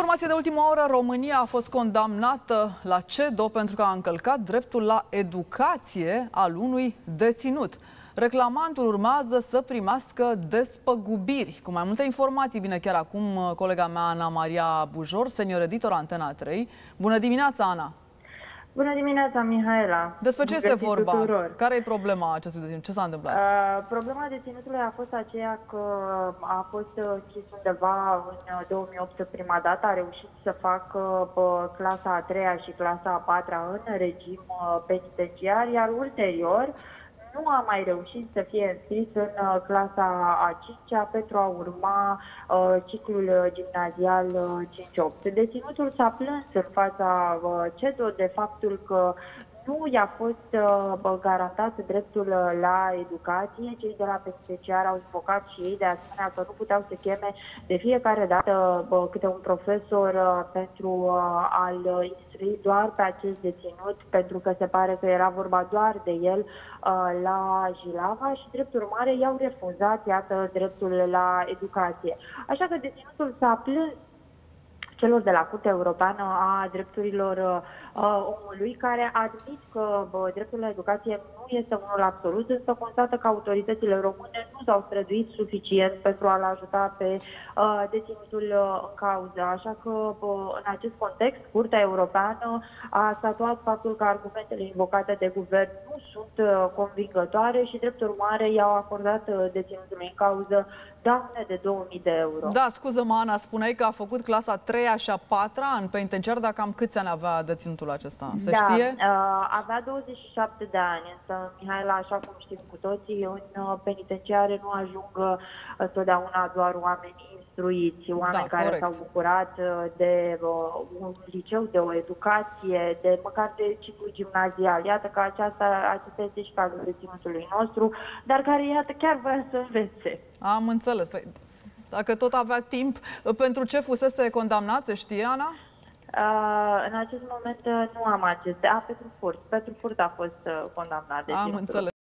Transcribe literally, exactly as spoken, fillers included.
Informație de ultimă oră, România a fost condamnată la CEDO pentru că a încălcat dreptul la educație al unui deținut. Reclamantul urmează să primească despăgubiri. Cu mai multe informații vine chiar acum colega mea Ana Maria Bujor, senior editor Antena trei. Bună dimineața, Ana! Bună dimineața, Mihaela! Despre ce este vorba? Tuturor. Care e problema acestui deținut? Ce s-a întâmplat? Uh, problema deținutului a fost aceea că a fost închis undeva în două mii opt prima dată, a reușit să facă uh, clasa a treia și clasa a patra în regim uh, penitenciar, iar ulterior nu a mai reușit să fie înscris în uh, clasa a cincea pentru a urma uh, ciclul gimnazial uh, cinci opt. Deținutul s-a plâns în fața uh, CEDO de faptul că nu i-a fost uh, garantat dreptul la educație. Cei de la penitenciar au invocat și ei de asemenea că nu puteau să cheme de fiecare dată uh, câte un profesor uh, pentru uh, a-l instrui doar pe acest deținut, pentru că se pare că era vorba doar de el uh, la Jilava și, drept urmare, i-au refuzat, iată, dreptul la educație. Așa că deținutul s-a plâns celor de la Curtea Europeană a Drepturilor uh, Omului, care admit că uh, dreptul la educație nu este unul absolut, însă constată că autoritățile române nu s-au străduit suficient pentru a-l ajuta pe uh, deținutul uh, în cauză. Așa că, uh, în acest context, Curtea Europeană a statuat faptul că argumentele invocate de guvern nu sunt uh, convingătoare și, drept urmare, i-au acordat uh, deținutului în cauză daune de două mii de euro. Da, scuză-mă, Ana, spuneai că a făcut clasa a treia și a patra în penitenciar, dar cam câți ani avea deținutul acesta? Se da, știe? Uh, avea douăzeci și șapte de ani, însă, Mihaela, așa cum știm cu toții, în uh, penitenciare nu ajung uh, totdeauna doar oameni instruiți, oameni da, care s-au bucurat uh, de uh, un liceu, de o educație, de măcar de ciclu gimnazial. Iată că aceasta, acesta este și cazul deținutului nostru, dar care, iată, chiar vrea să învețe. Am înțeles. Păi, dacă tot avea timp, pentru ce fusese condamnat, se știe, Ana? Uh, în acest moment uh, nu am aceste. A, pentru furt. Pentru furt a fost uh, condamnat. Am înțeles.